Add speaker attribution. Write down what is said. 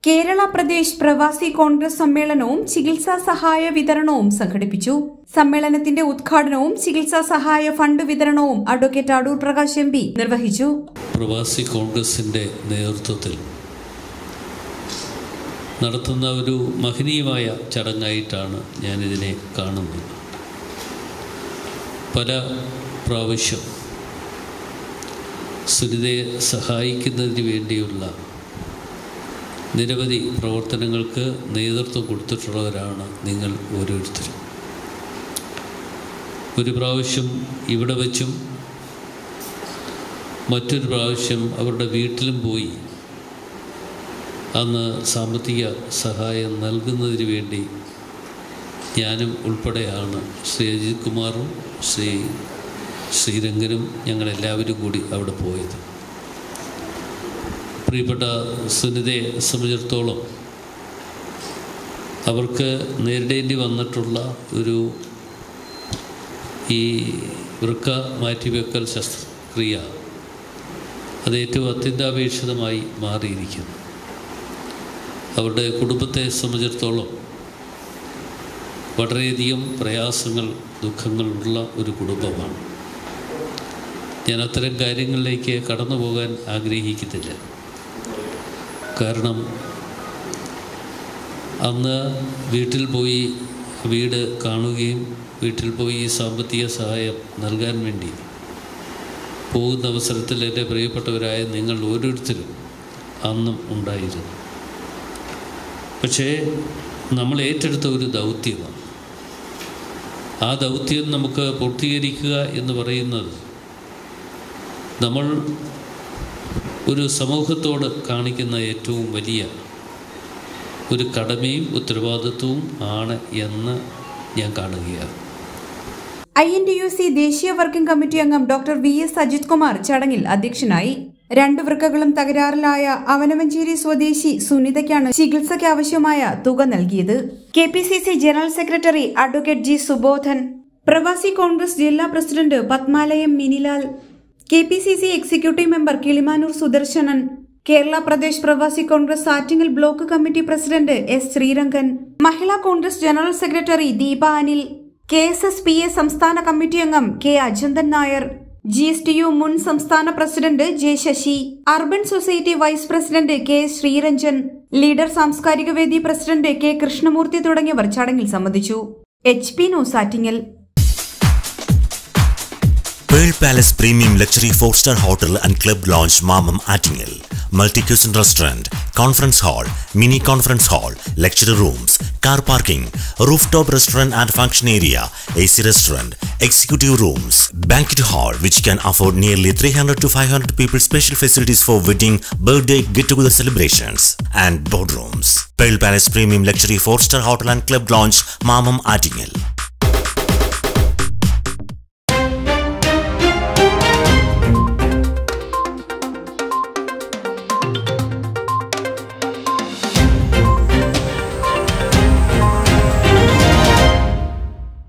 Speaker 1: കേരള പ്രദേശ് പ്രവാസി കോൺഗ്രസ് സമ്മേളനവും ചികിത്സാ സഹായ വിതരണവും സംഘടിപ്പിച്ചു. സമ്മേളനത്തിന്റെ ഉദ്ഘാടനവും ചികിത്സാ സഹായ ഫണ്ട് വിതരണവും അഡ്വക്കേറ്റ് അടൂർ പ്രകാശ് എം.പി. നിർവഹിച്ചു.
Speaker 2: പ്രവാസി കോൺഗ്രസിന്റെ നേതൃത്വത്തിൽ നടത്തുന്ന ഒരു മഹനീയമായ ചടങ്ങായിട്ടാണ് ഞാനിതിനെ കാണുന്നത്. പല പ്രാവശ്യം സുനിതയെ സഹായിക്കുന്നതിന് വേണ്ടിയുള്ള നിരവധി പ്രവർത്തനങ്ങൾക്ക് നേതൃത്വം കൊടുത്തിട്ടുള്ളവരാണ് നിങ്ങൾ ഓരോരുത്തരും. ഒരു പ്രാവശ്യം ഇവിടെ വച്ചും മറ്റൊരു പ്രാവശ്യം അവരുടെ വീട്ടിലും പോയി അന്ന് സാമ്പത്തിക സഹായം നൽകുന്നതിന് വേണ്ടി ഞാനും ഉൾപ്പെടെയാണ് ശ്രീ അജിത് കുമാറും ശ്രീരംഗനും ഞങ്ങളെല്ലാവരും കൂടി അവിടെ പോയത്. പ്രിയപ്പെട്ട സുനിതയെ സംബന്ധിച്ചിടത്തോളം അവർക്ക് നേരിടേണ്ടി വന്നിട്ടുള്ള ഒരു ഈ വൃക്ക മാറ്റിവെക്കൽ ശസ്ത്രക്രിയ അത് ഏറ്റവും അത്യന്താപേക്ഷിതമായി മാറിയിരിക്കുന്നു. അവരുടെ കുടുംബത്തെ സംബന്ധിച്ചിടത്തോളം വളരെയധികം പ്രയാസങ്ങൾ ദുഃഖങ്ങളുള്ള ഒരു കുടുംബമാണ്. ഞാൻ അത്തരം കാര്യങ്ങളിലേക്ക് കടന്നു പോകാൻ ആഗ്രഹിക്കുന്നില്ല. കാരണം അന്ന് വീട്ടിൽ പോയി വീട് കാണുകയും വീട്ടിൽ പോയി സാമ്പത്തിക സഹായം നൽകാൻ വേണ്ടി പോകുന്ന അവസരത്തിൽ എൻ്റെ പ്രിയപ്പെട്ടവരായ നിങ്ങൾ ഓരോരുത്തരും അന്നും ഉണ്ടായിരുന്നു. പക്ഷേ നമ്മൾ ഏറ്റെടുത്ത ഒരു ദൗത്യമാണ്. ആ ദൗത്യം നമുക്ക് പൂർത്തീകരിക്കുക എന്ന് പറയുന്നത് നമ്മൾ ഒരു സമൂഹത്തോട് കാണിക്കുന്ന ഏറ്റവും വലിയ ഒരു കടമയും ഉത്തരവാദിത്വവും ആണ് എന്ന് ഞാൻ കാണുകയാണ്.
Speaker 1: INTUC ദേശീയ വർക്കിംഗ് കമ്മിറ്റി അംഗം ഡോക്ടർ VS അജിത് കുമാർ ചടങ്ങിൽ അധ്യക്ഷനായി. 2 വൃക്കകളും തകരാറിലായ അവനവഞ്ചേരി സ്വദേശി സുനിതയ്ക്കാണ് ചികിത്സയ്ക്ക് ആവശ്യമായ തുക നൽകിയത്. KPCC general secretary advocate G. Subodhan, Pravasi Congress ജില്ലാ president Padmalayam Minilal, KPCC executive member Kilimanoor Sudarsanan, Kerala Pradesh Pravasi Congress Attingal block committee president S. Sreerangan, Mahila Congress general secretary Deepa Anil, KSSPA സംസ്ഥാന കമ്മിറ്റി അംഗം K. അജന്തൻ നായർ, GSTU മുൻ സംസ്ഥാന പ്രസിഡന്റ് J. Sasi, urban society vice president K. Sreeranjan, leader സാംസ്കാരിക വേദി പ്രസിഡന്റ് K. കൃഷ്ണമൂർത്തി തുടങ്ങിയവർ ചടങ്ങിൽ സംബന്ധിച്ചു. HP news Attingal.
Speaker 3: Pearl Palace Premium Luxury 4-star Hotel and Club Lounge Mamam Attingel. Multi-cuisine restaurant, conference hall, mini conference hall, lecture rooms, car parking, rooftop restaurant and function area, AC restaurant, executive rooms, banquet hall which can afford nearly 300 to 500 people, special facilities for wedding, birthday, get-together celebrations and boardrooms. Pearl Palace Premium Luxury 4-star Hotel and Club Lounge Mamam Attingel.